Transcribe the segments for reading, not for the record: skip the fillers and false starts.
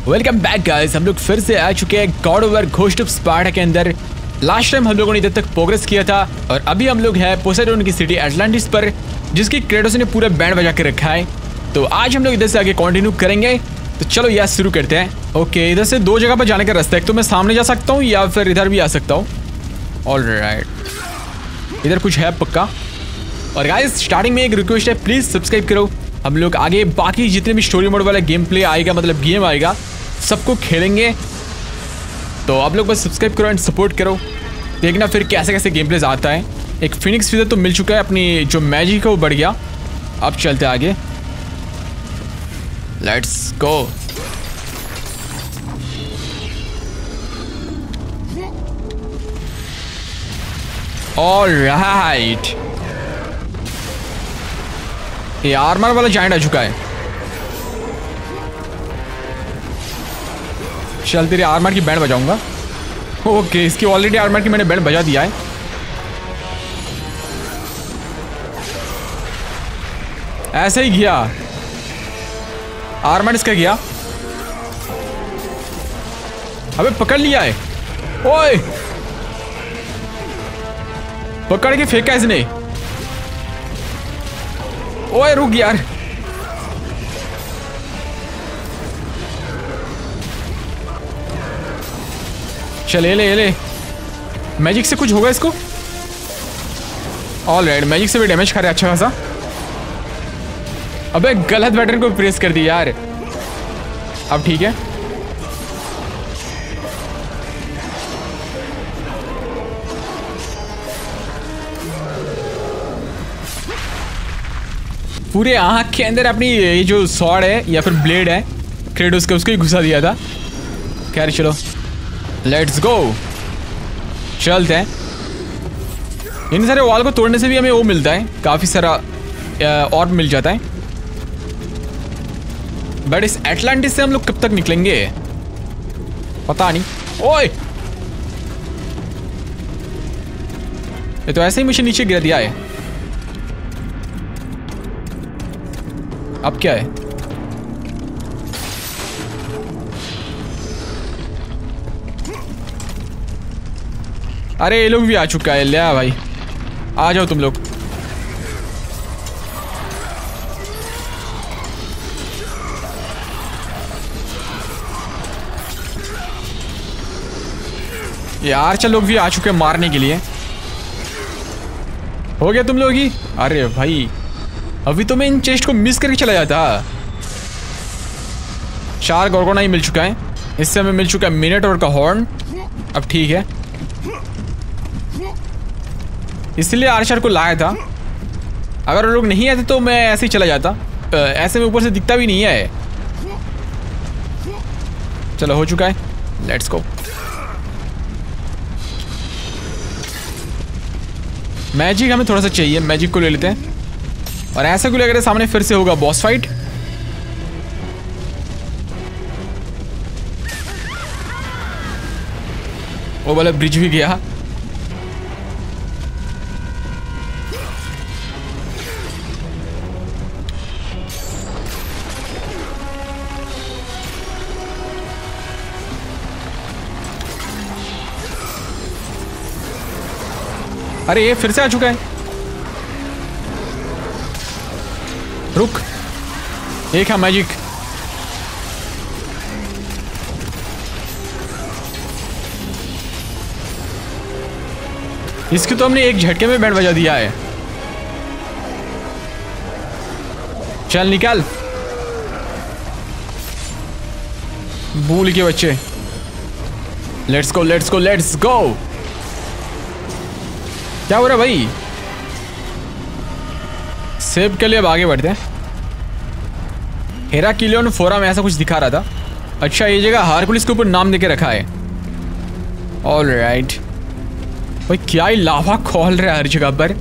Welcome back guys, हम लोग फिर से आ चुके हैं God of War Ghost of Sparta के अंदर। लास्ट टाइम हम लोगों ने इधर तक प्रोग्रेस किया था और अभी हम लोग हैं पोसेडोन की सिटी एटलांटिस पर, जिसकी क्रेटोस ने पूरा बैंड बजा के रखा है। तो आज हम लोग इधर से आगे कंटिन्यू करेंगे। तो चलो यार शुरू करते हैं। ओके, इधर से दो जगह पर जाने का रास्ता है। एक तो मैं सामने जा सकता हूँ या फिर इधर भी आ सकता हूँ। ऑलराइट, इधर कुछ है पक्का। और गाइस स्टार्टिंग में एक रिक्वेस्ट है, प्लीज़ सब्सक्राइब करो। हम लोग आगे बाकी जितने भी स्टोरी मोड वाला गेम प्ले आएगा, मतलब गेम आएगा, सबको खेलेंगे। तो आप लोग बस सब्सक्राइब करो एंड सपोर्ट करो। देखना फिर कैसे कैसे गेम प्लेज आता है। एक फिनिक्स फीदर तो मिल चुका है, अपनी जो मैजिक है वो बढ़ गया। अब चलते आगे, लेट्स गो। ऑलराइट, ये आर्मर वाला जाइंट आ चुका है। चल तेरे आर्मर की बैंड बजाऊंगा। ओके, इसकी ऑलरेडी आर्मर की मैंने बैंड बजा दिया है। ऐसे ही गया आर्मर, इसका गया। अबे पकड़ लिया है। ओए, पकड़ के फेंका इसने। ओए रुक यार, चल ले मैजिक से कुछ होगा इसको। ऑलराइट, मैजिक से भी डैमेज खा रहा है अच्छा खासा। अबे गलत बटन को प्रेस कर दिया यार। अब ठीक है। पूरे आँख के अंदर अपनी ये जो स्वॉर्ड है या फिर ब्लेड है क्रेटोस का, उसको ही घुसा दिया था। खैर चलो लेट्स गो, चलते हैं। इन सारे वॉल को तोड़ने से भी हमें वो मिलता है, काफ़ी सारा और मिल जाता है। बट इस एटलांटिस से हम लोग कब तक निकलेंगे पता नहीं। ओए, ये तो ऐसे ही मुझे नीचे गिरा दिया है। अब क्या है? अरे ये लोग भी आ चुका है। ले भाई, आ जाओ तुम लोग। यार चल, लोग भी आ चुके हैं मारने के लिए। हो गया तुम लोग ही। अरे भाई, अभी तो मैं इन चेस्ट को मिस करके चला जाता। 4 गोर्गोनाई मिल चुका है। इससे हमें मिल चुका है मिनोटॉर का हॉर्न। अब ठीक है, इसलिए आर्चर को लाया था। अगर वो लोग नहीं आते तो मैं ऐसे ही चला जाता। ऐसे में ऊपर से दिखता भी नहीं है। चलो हो चुका है, लेट्स गो। मैजिक हमें थोड़ा सा चाहिए, मैजिक को ले लेते हैं। और ऐसा को लग सामने फिर से होगा बॉस फाइट। वो वाला ब्रिज भी गया। अरे ये फिर से आ चुका है। रुक, एक है मैजिक। इसकी तो हमने एक झटके में बैंड बजा दिया है। चल निकाल, भूल के बच्चे। Let's go let's go let's go. क्या हो रहा है भाई? सेव के लिए अब आगे बढ़ते हैं। हेराक्लियन फोरम में ऐसा कुछ दिखा रहा था। अच्छा, ये जगह हारकुलिस के ऊपर नाम देके रखा है। ऑलराइट भाई, क्या ही लावा खोल रहा है हर जगह पर।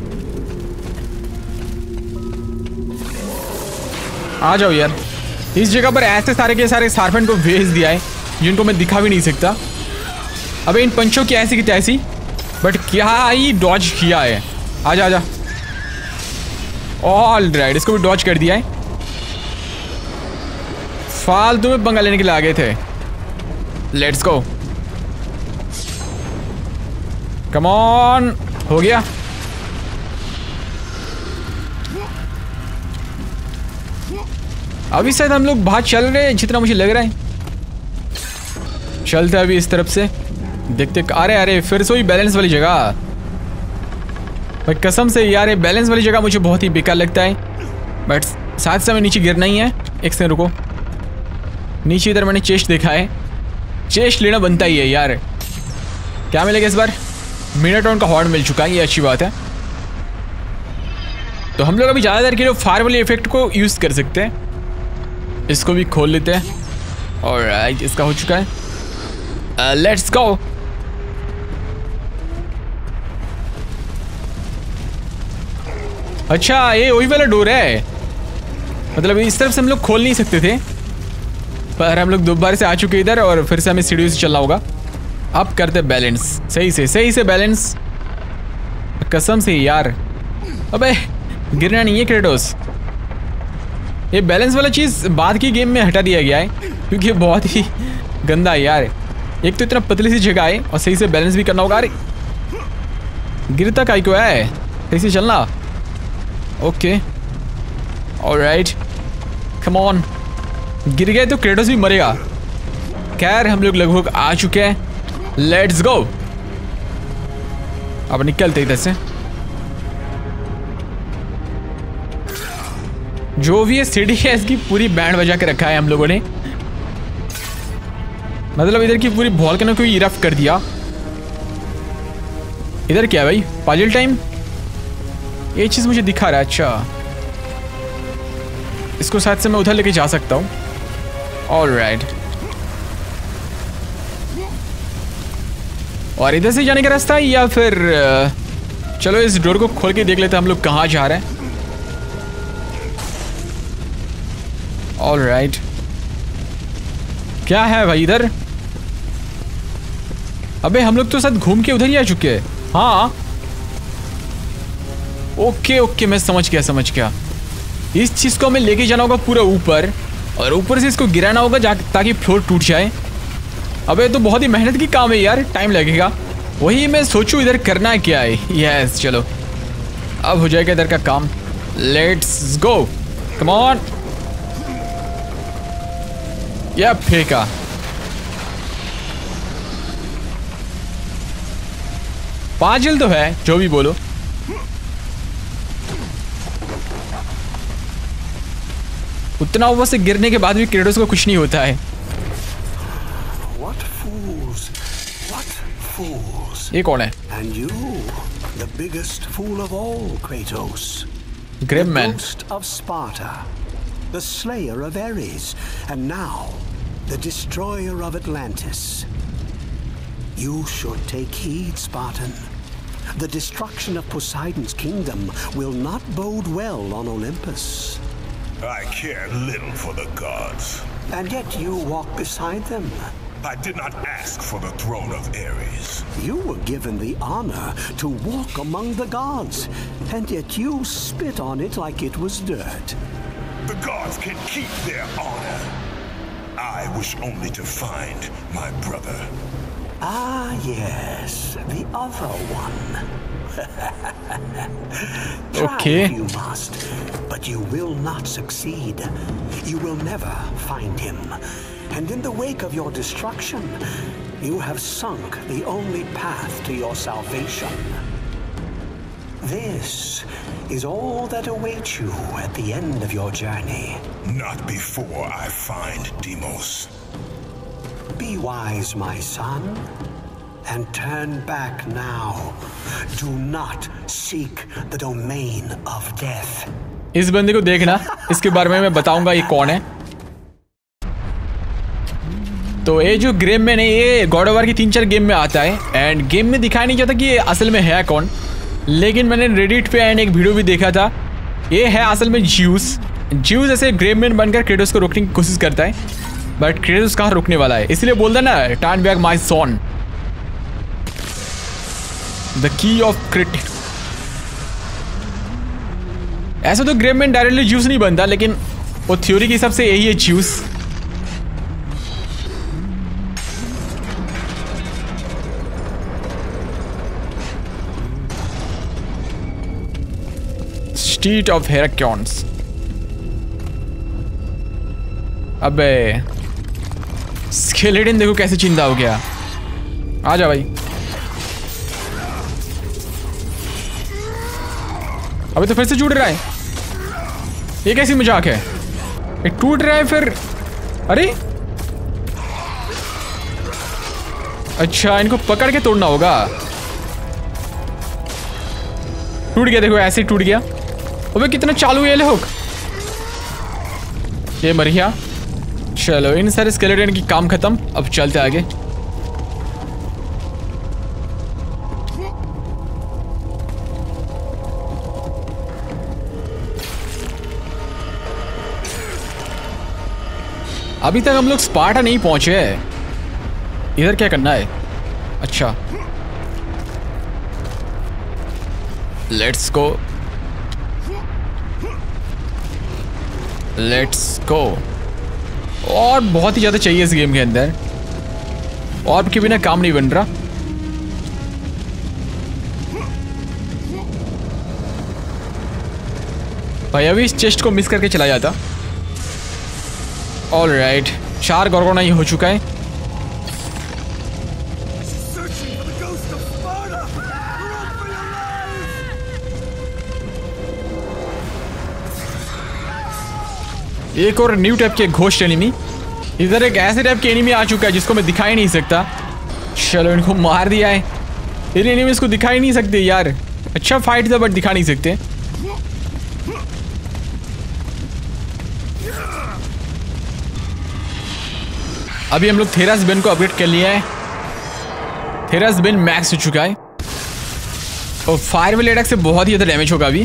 आ जाओ यार, इस जगह पर ऐसे सारे के सारे सार्पेंट को भेज दिया है जिनको मैं दिखा भी नहीं सकता। अबे इन पंचों की ऐसी की तैसी, बट क्या ही डॉज किया है। आजा आजा। ऑलराइट, इसको भी डॉज कर दिया है। फालतू में पंगा लेने के लिए आ गए थे। लेट्स गो, कम ऑन, हो गया। अभी शायद हम लोग बाहर चल रहे हैं जितना मुझे लग रहा है। चलते अभी इस तरफ से, देखते। अरे फिर से वही बैलेंस वाली जगह। भाई कसम से यार, ये बैलेंस वाली जगह मुझे बहुत ही बेकार लगता है। बट साथ समय नीचे गिरना ही है। एक सेकंड रुको, नीचे इधर मैंने चेस्ट देखा है, चेस्ट लेना बनता ही है यार। क्या मिलेगा इस बार? मिनाटॉन का हॉर्न मिल चुका है, ये अच्छी बात है। तो हम लोग अभी ज़्यादातर के लिए फायर वाले इफेक्ट को यूज़ कर सकते हैं। इसको भी खोल लेते हैं। ऑलराइट, इसका हो चुका है। Let's go. अच्छा, ये वही वाला डोर है। मतलब इस तरफ से हम लोग खोल नहीं सकते थे, पर हम लोग दोबारा से आ चुके इधर और फिर से हमें सीढ़ियों से चलना होगा। अब करते बैलेंस सही से बैलेंस। कसम से यार, अबे गिरना नहीं है क्रेटोस। ये बैलेंस वाला चीज़ बाद की गेम में हटा दिया गया है, क्योंकि ये बहुत ही गंदा है यार। एक तो इतना पतली सी जगह है और सही से बैलेंस भी करना होगा। अरे गिरता काहे को है, सही से चलना। Okay, alright, come on. गिर गए तो क्रेटोस भी मरेगा। खैर हम लोग लगभग आ चुके हैं। Let's go. अब निकलते इधर से। जो भी ये सीढ़ी है इसकी पूरी बैंड बजा के रखा है हम लोगों ने। मतलब इधर की पूरी वॉल्केनो को इरप्ट कर दिया। इधर क्या है भाई? Puzzle time. ये चीज मुझे दिखा रहा है। अच्छा, इसको साथ से मैं उधर लेके जा सकता हूँ। ऑलराइट, और इधर से जाने का रास्ता है या फिर चलो इस डोर को खोल के देख लेते हैं हम लोग कहाँ जा रहे हैं। ऑलराइट, क्या है भाई इधर? अबे हम लोग तो साथ घूम के उधर ही आ चुके हैं। हाँ ओके, मैं समझ गया। इस चीज को हमें लेके जाना होगा पूरा ऊपर, और ऊपर से इसको गिराना होगा ताकि फ्लोर टूट जाए। अबे तो बहुत ही मेहनत की काम है यार, टाइम लगेगा। वही मैं सोचूं इधर करना क्या है। यस, चलो अब हो जाएगा इधर का काम। Let's go, come on. या फेंका। पाजल तो है, जो भी बोलो। उतना ऊपर से गिरने के बाद भी क्रेटोस को कुछ नहीं होता है। ये कौन है? And you, the biggest fool of all, Kratos. Grim man. The ghost of Sparta, the slayer of Ares, and now the destroyer of Atlantis. You should take heed, Spartan. The destruction of Poseidon's kingdom will not bode well on Olympus. I care little for the gods. And yet you walk beside them. I did not ask for the throne of Ares. You were given the honor to walk among the gods, and yet you spit on it like it was dirt. The gods can keep their honor. I wish only to find my brother. Ah, yes, the other one. Try Okay. if you must, but you will not succeed. You will never find him. And in the wake of your destruction, you have sunk the only path to your salvation. This is all that awaits you at the end of your journey. Not before I find Deimos. Be wise, my son, and turn back now. Do not seek the domain of death. इस बंदे को देखना, इसके बारे में मैं बताऊंगा ये कौन है। तो ये जो ग्रेम मैन है, ये गॉड ऑफ वार की 3-4 गेम में आता है, एंड गेम में दिखाया नहीं जाता कि ये असल में है कौन। लेकिन मैंने रेडिट पे एंड एक वीडियो भी देखा था, ये है असल में ज्यूस ऐसे ग्रेम मैन बनकर क्रेटोस को रोकने की कोशिश करता है, बट क्रेटोस कहाँ रोकने वाला है, इसलिए बोलता ना turn back my son, the key of Crete. ऐसा तो ग्रेम मैन डायरेक्टली ज्यूस नहीं बनता, लेकिन वो थ्योरी के हिसाब से यही है ज्यूस। Street of हेराक्योन्स। अबे स्केलेटन देखो कैसे चिंता हो गया। आ जा भाई। अबे तो फिर से टूट रहा है। ये कैसी मजाक है? ये टूट रहा है फिर। अरे अच्छा, इनको पकड़ के तोड़ना होगा। टूट गया, देखो ऐसे ही टूट गया। अबे कितना चालू है ये लोग। ये मर गया। चलो इन सारे स्केलेटन की काम खत्म। अब चलते आगे। अभी तक हम लोग स्पार्टा नहीं पहुंचे हैं। इधर क्या करना है? अच्छा लेट्स गो, लेट्स गो। और बहुत ही ज़्यादा चाहिए इस गेम के अंदर। और के बिना काम नहीं बन रहा। भाई अभी इस चेस्ट को मिस करके चला जाता। ऑल राइट, 4 गॉर्गोना ही हो चुका है। एक और न्यू टाइप के घोस्ट एनिमी। इधर एक ऐसे टाइप के एनिमी आ चुका है जिसको मैं दिखा ही नहीं सकता। चलो इनको मार दिया है। इन एनिमीज को दिखा ही नहीं सकते यार। अच्छा फाइट था बट दिखा नहीं सकते। अभी हम लोग थेरास बेन को अपग्रेड कर लिया है। थेरास बेन मैक्स हो चुका है और फायरवेल अटैक से बहुत ही ज़्यादा डैमेज होगा। अभी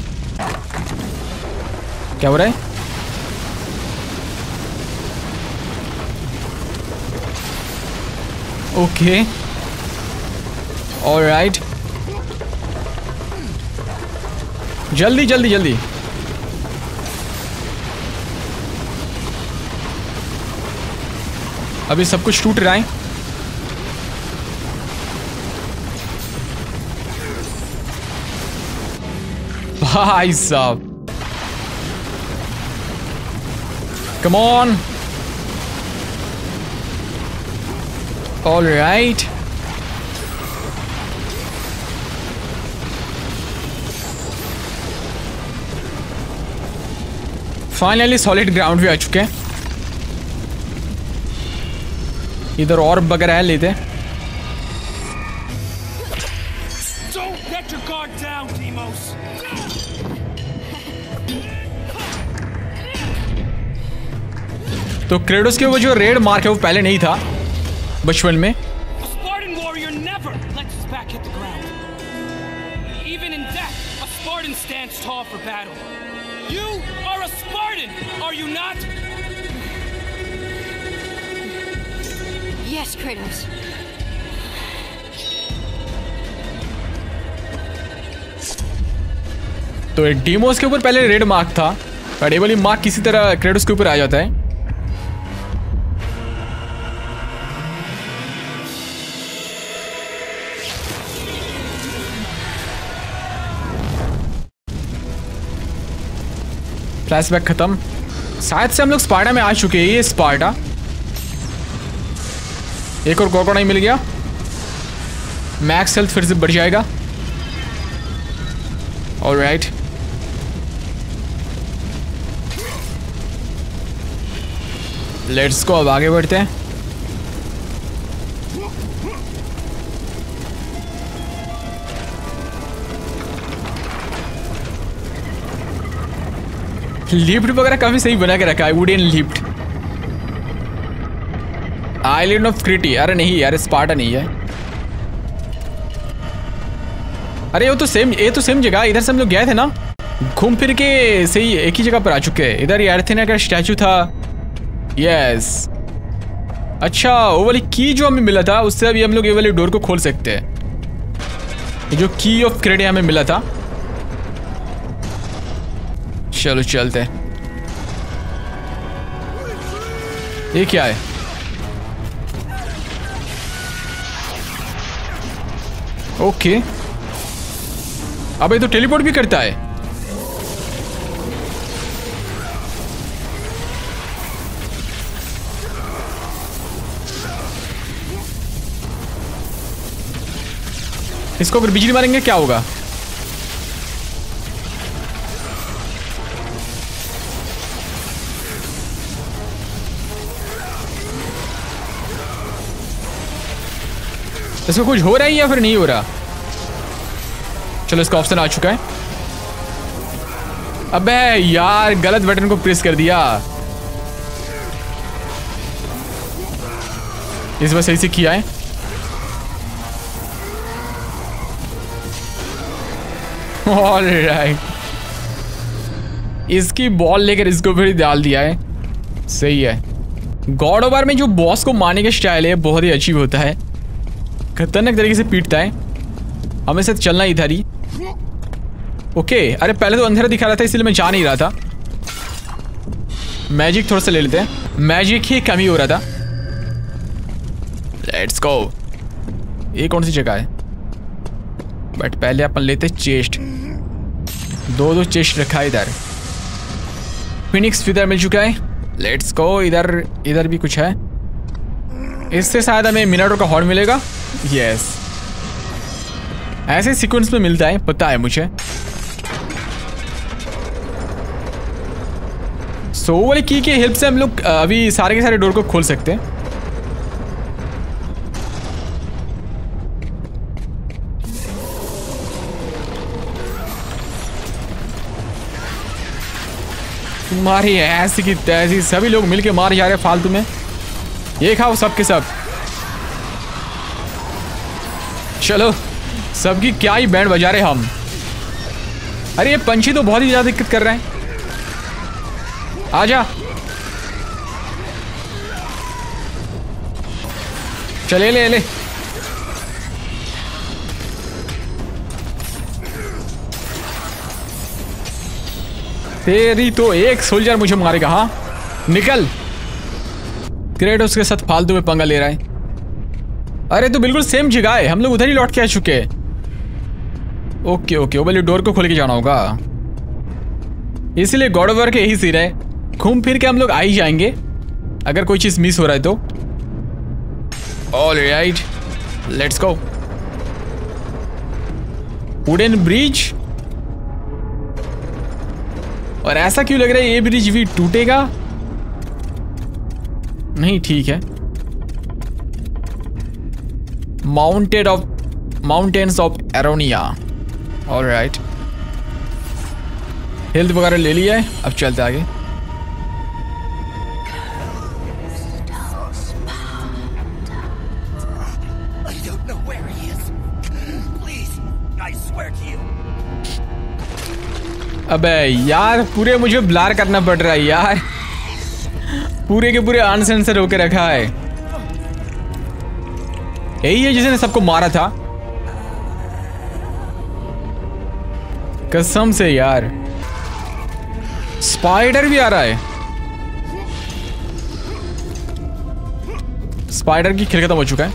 क्या हो रहा है? ओके ऑलराइट, जल्दी जल्दी जल्दी। अभी सब कुछ टूट रहा है। भाई साहब come on. All right, finally solid ground पे आ चुके हैं। इधर और वगैरह है, लेते हैं। तो क्रेडोस के वो जो रेड मार्क है वो पहले नहीं था बचपन में। Yes, Kratos. तो डीमोस के ऊपर पहले रेड मार्क था और ये वाली मार्क किसी तरह क्रेडोस के ऊपर आ जाता है। फ्लैशबैक खत्म। शायद से हम लोग स्पार्टा में आ चुके हैं। ये स्पार्टा, एक और गॉर्गोना मिल गया। मैक्स हेल्थ फिर से बढ़ जाएगा। ऑलराइट, लेट्स को अब आगे बढ़ते हैं। लिफ्ट वगैरह काफी सही बना के रखा है। Wooden lift. Island of Crete. अरे नहीं यार, स्पार्टा नहीं है। अरे वो तो सेम, ये तो सेम जगह। इधर से हम लोग गए थे ना, घूम फिर के सही एक ही जगह पर आ चुके हैं। इधर ही एर्थेना का स्टैचू था। यस, अच्छा वो वाली की जो हमें मिला था उससे अभी हम लोग ये वाले डोर को खोल सकते हैं। ये जो की ऑफ क्रिटी हमें मिला था। चलो चलते हैं। ये क्या है? ओके, अब ये तो टेलीपोर्ट भी करता है। इसको अगर बिजली मारेंगे क्या होगा? इसको कुछ हो रहा है या फिर नहीं हो रहा? चलो इसका ऑप्शन आ चुका है। अबे यार गलत बटन को प्रेस कर दिया। इस बार सही से किया है। ऑलराइट, इसकी बॉल लेकर इसको फिर डाल दिया है। सही है। गॉड ऑफ वार में जो बॉस को मारने का स्टाइल है बहुत ही अजीब होता है, खतरनाक तरीके से पीटता है। हमें साथ चलना इधर ही। ओके, अरे पहले तो अंधेरा दिखा रहा था इसलिए मैं जा नहीं रहा था। मैजिक थोड़ा सा ले लेते हैं, मैजिक ही कमी हो रहा था। Let's go. ये कौन सी जगह है? बट पहले अपन लेते चेस्ट। दो चेस्ट रखा है इधर। फिनिक्स फिदर मिल चुका है। Let's go. इधर भी कुछ है। इससे शायद हमें मिनाटोर का हॉर्न मिलेगा। यस, ऐसे सीक्वेंस में मिलता है, पता है मुझे। सो वाली की के हेल्प से हम लोग अभी सारे के सारे डोर को खोल सकते हैं। तुम्हारी ऐसी की तैसी सभी लोग मिलके मार जा रहे फालतू में। ये खाओ सब के सब। चलो, सबकी क्या ही बैंड बजा रहे हम। अरे ये पंछी तो बहुत ही ज्यादा दिक्कत कर रहे हैं। आजा, चले ले। तेरी तो एक सोल्जर मुझे मारेगा। हाँ निकल। क्रेटोस के साथ फालतू में पंगा ले रहा है। अरे तो बिल्कुल सेम जगह है, हम लोग उधर ही लौट के आ चुके हैं। ओके, वो वाली डोर को खोल के जाना होगा। इसीलिए गॉड ऑफ वॉर के यही सीन है, घूम फिर के हम लोग आ ही जाएंगे अगर कोई चीज मिस हो रहा है तो। Alright, let's go. Wooden bridge. और ऐसा क्यों लग रहा है ये ब्रिज भी टूटेगा? नहीं, ठीक है। Mountains of Aroania. Alright, health वगैरह ले लिया है, अब चलते आगे। अबे यार पूरे मुझे ब्लर करना पड़ रहा है यार। पूरे के पूरे अनसेंसर होके रखा है। यही है जिसने सबको मारा था, कसम से यार। स्पाइडर भी आ रहा है। स्पाइडर की खेल खत्म हो चुका है।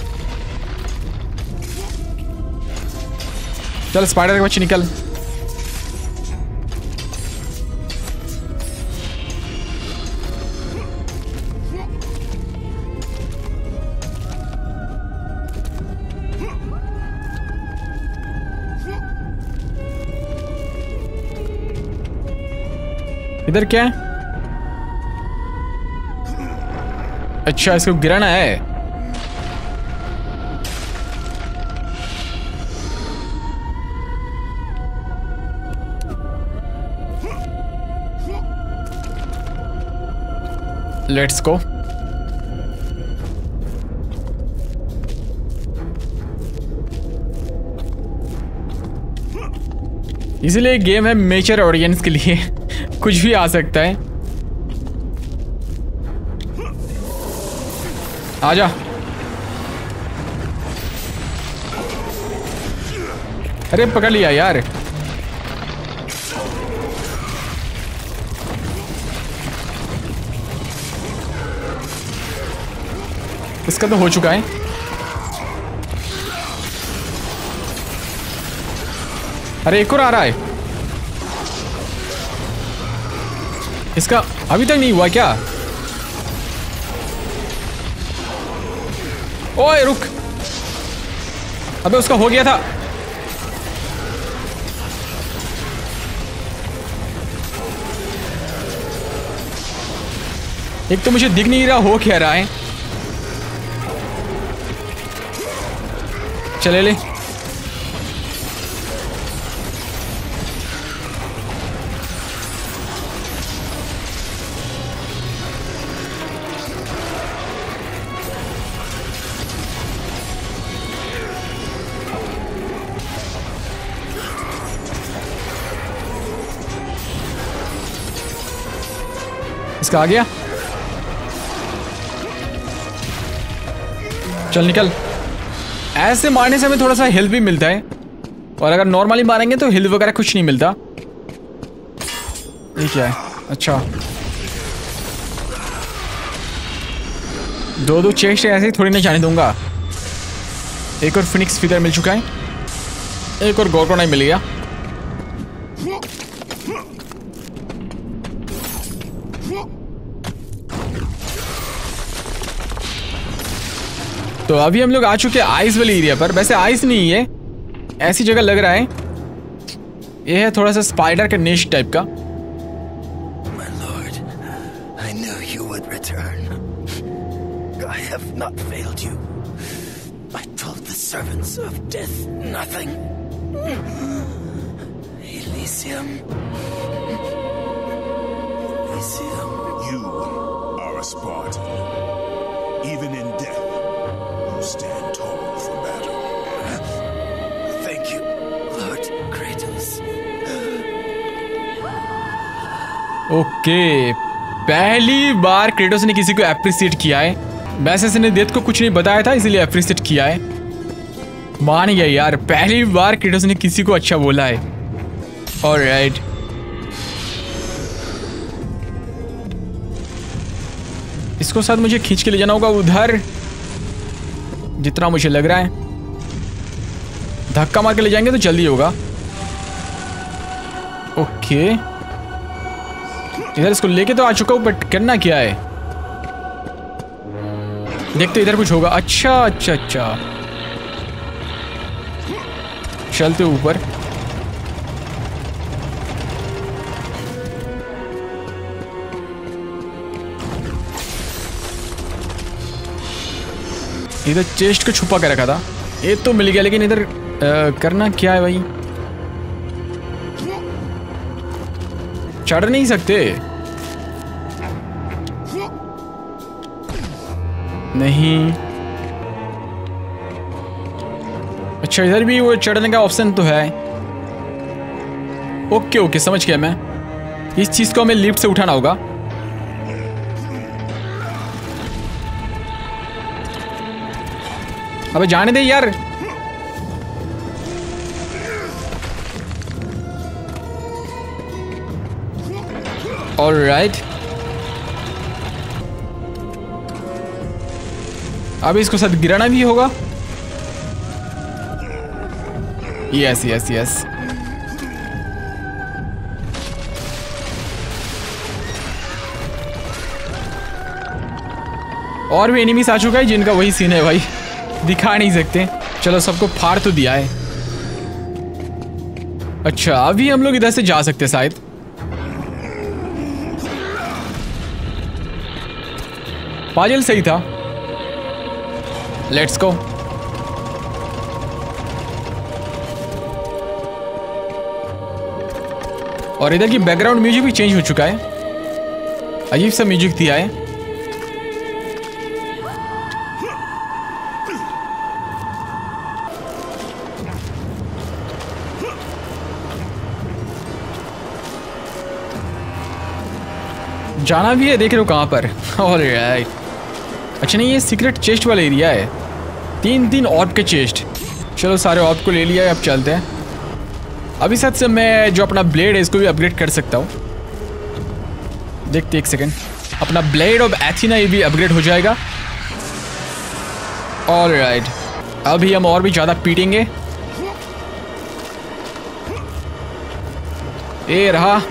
चल स्पाइडर के बच्चे निकल। इधर क्या है? अच्छा, इसको गिराना है। Let's go. इसलिए गेम है मेचर ऑडियंस के लिए, कुछ भी आ सकता है। आजा। अरे पकड़ लिया यार। इसका तो हो चुका है। अरे एक और आ रहा है। इसका अभी तक नहीं हुआ क्या? ओए रुक। अबे उसका हो गया था। एक तो मुझे दिख नहीं रहा हो क्या रहा है। चले ले। इसका आ गया। चल निकल। ऐसे मारने से हमें थोड़ा सा हेल्थ भी मिलता है, और अगर नॉर्मली मारेंगे तो हेल्थ वगैरह कुछ नहीं मिलता। ये क्या है? अच्छा, दो चेस्ट ऐसे ही थोड़ी ना जाने दूंगा। एक और फिनिक्स फीदर मिल चुका है, एक और गोरकोनाई मिल गया। तो अभी हम लोग आ चुके हैं आइस वाले एरिया पर। वैसे आइस नहीं है, ऐसी जगह लग रहा है। ये है थोड़ा सा स्पाइडर का नेश टाइप का। My lord, I knew you would return. I have not failed you. I told the servants of death nothing. Elysium. Elysium. You are a Spartan. Even in death, you stand tall for battle. Thank you, Lord Kratos. Okay, पहली बार Kratos ने किसी को appreciate किया है। वैसे इसने death को कुछ नहीं बताया था, इसीलिए अप्रिशिएट किया है। मान गया यार, पहली बार क्रेटोस ने किसी को अच्छा बोला है। ऑलराइट, इसको साथ मुझे खींच के ले जाना होगा उधर, जितना मुझे लग रहा है। धक्का मार के ले जाएंगे तो जल्दी होगा। ओके, इधर इसको लेके तो आ चुका हूं, बट करना क्या है देखते, इधर कुछ होगा। अच्छा अच्छा अच्छा, चलते ऊपर। इधर चेस्ट को छुपा के रखा था, ये तो मिल गया, लेकिन इधर करना क्या है भाई? चढ़ नहीं सकते? नहीं। अच्छा, इधर भी वो चढ़ने का ऑप्शन तो है। ओके ओके, समझ गया मैं। इस चीज को हमें लिफ्ट से उठाना होगा। अबे जाने दे यार। ऑलराइट, अब इसको साथ गिराना भी होगा। यस यस यस, और भी एनिमीज आ चुका है जिनका वही सीन है भाई, दिखा नहीं सकते। चलो, सबको फाड़ तो दिया है। अच्छा, अभी हम लोग इधर से जा सकते शायद। पाजल सही था। Let's go. और इधर की बैकग्राउंड म्यूजिक भी चेंज हो चुका है, अजीब सा म्यूजिक दिया है। जाना भी है, देख रहे हो कहाँ पर। ऑलराइट, अच्छा नहीं, ये सीक्रेट चेस्ट वाला एरिया है। 3 ऑर्ब के चेस्ट। चलो, सारे ऑर्ब को ले लिया है, अब चलते हैं। अभी साथ से मैं जो अपना ब्लेड है इसको भी अपग्रेड कर सकता हूँ। देखते एक सेकेंड, अपना ब्लेड ऑफ एथेना ये भी अपग्रेड हो जाएगा। ऑलराइट, अभी हम और भी ज़्यादा पीटेंगे। ये रहा,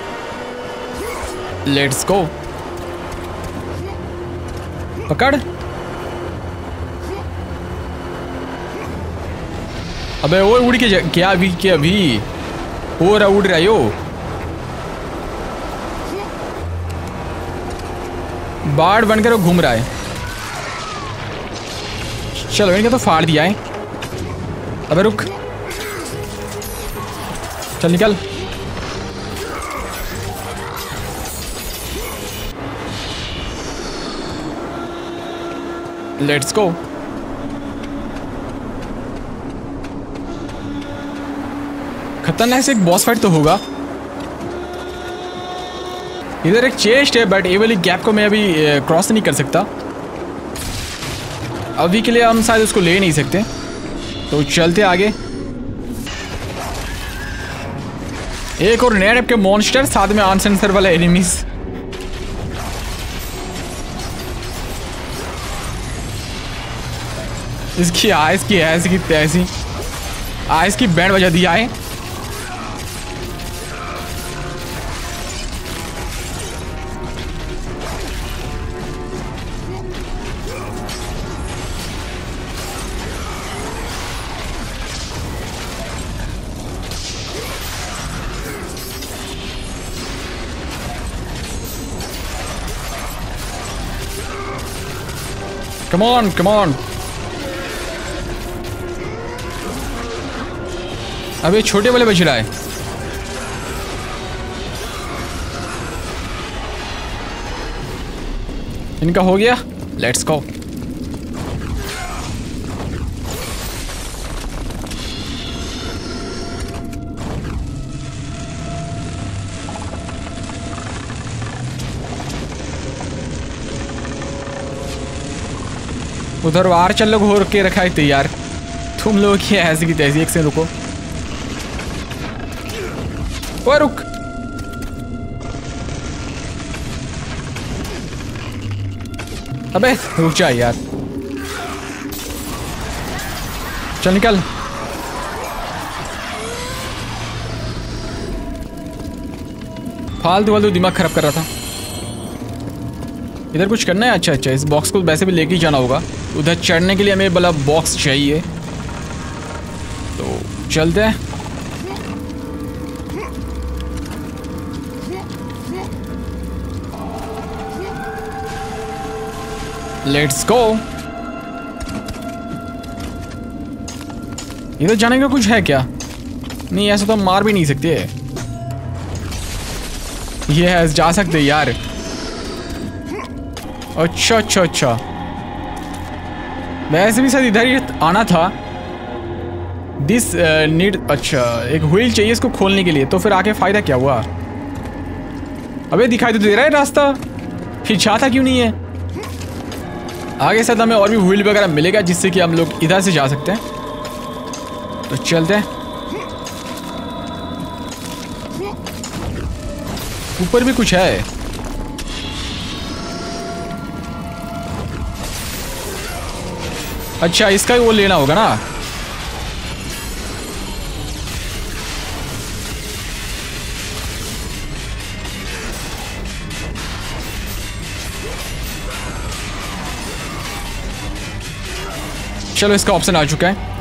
लेट्स गो। पकड़। अबे वो उड़ के क्या अभी हो रहा, उड़ रहा है यो। बाढ़ बनकर वो घूम रहा है। चलो इनका तो फाड़ दिया है। अबे रुक, चल निकल। Let's go. खतरनाक से एक बॉस फाइट तो होगा। इधर एक चेस्ट है बट ये वाली गैप को मैं अभी क्रॉस नहीं कर सकता। अभी के लिए हम शायद उसको ले नहीं सकते, तो चलते आगे। एक और नए टाइप के मॉन्स्टर, साथ में अनसेंसर वाले एनिमीज। इसकी आइस की ऐसी की तैसी आइस की बैंड बजा दिया है। Come on, come on. अब ये छोटे वाले बच रहा है। इनका हो गया, लेट्स गो। उधर वार चल लोग हो के रखा है तैयार। तुम लोग की ऐसी की तैसी। एक से रुको, वो रुक। अबे रुक जा यार, चल निकल। फालतू दिमाग खराब कर रहा था। इधर कुछ करना है। अच्छा अच्छा, इस बॉक्स को वैसे भी लेके ही जाना होगा। उधर चढ़ने के लिए हमें बड़ा बॉक्स चाहिए, तो चलते हैं। Let's go. इधर जाने का कुछ है क्या? नहीं, ऐसा तो हम मार भी नहीं सकते। ये है, जा सकते यार। अच्छा अच्छा अच्छा, वैसे भी शायद इधर ही आना था। दिस नीड, अच्छा एक व्हील चाहिए इसको खोलने के लिए। तो फिर आके फायदा क्या हुआ? अबे दिखाई तो दे रहा है रास्ता, फिर जाता क्यों नहीं है? आगे शायद हमें और भी व्हील वगैरह मिलेगा जिससे कि हम लोग इधर से जा सकते हैं। तो चलते हैं। ऊपर भी कुछ है। अच्छा, इसका ही वो लेना होगा ना। चलो, इसका ऑप्शन आ चुका है।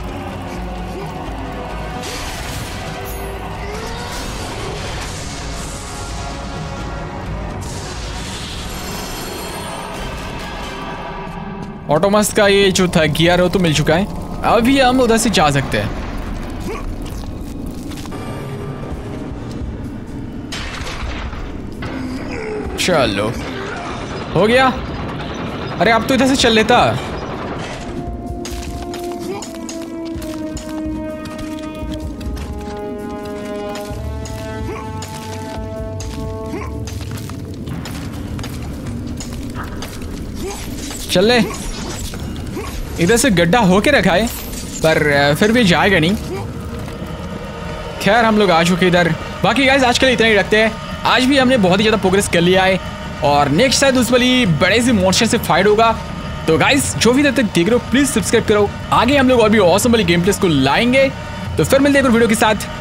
ऑटोमस का ये जो था गियर हो तो मिल चुका है। अभी हम उधर से जा सकते हैं। चलो, हो गया। अरे अब तो इधर से चल लेता। चल ले। इधर से गड्ढा होके रखा है पर फिर भी जाएगा नहीं। खैर, हम लोग आ चुके इधर। बाकी गाइस आज के लिए इतना ही रखते हैं। आज भी हमने बहुत ही ज़्यादा प्रोग्रेस कर लिया है और नेक्स्ट शायद उस वाली बड़े से मॉन्स्टर से फाइट होगा। तो गाइस जो भी तब तक देख रहे हो प्लीज़ सब्सक्राइब करो। आगे हम लोग और भी ऑसम वाली गेम प्लेस को लाएंगे। तो फिर मिलते हैं वीडियो के साथ।